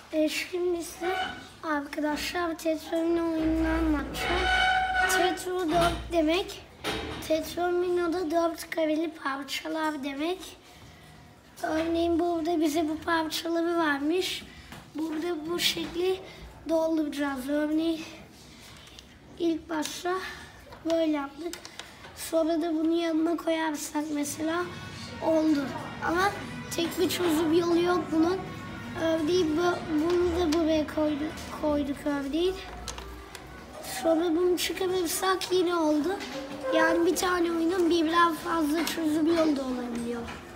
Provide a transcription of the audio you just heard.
Şimdi size arkadaşlar Tetramino oyununu anlatacağım. Tetro 4 demek. Tetramino'da 4 kareli parçalar demek. Örneğin burada bize bu parçaları vermiş. Burada bu şekli dolduracağız. Örneğin ilk başta böyle yaptık. Sonra da bunu yanına koyarsak mesela oldu. Ama tek bir çözüm yolu yok bunun. Örneğin bunu da buraya koyduk örneğin. Sonra bunu çıkarırsak yine oldu. Yani bir tane oyunun birden fazla çözüm yolu da olabiliyor.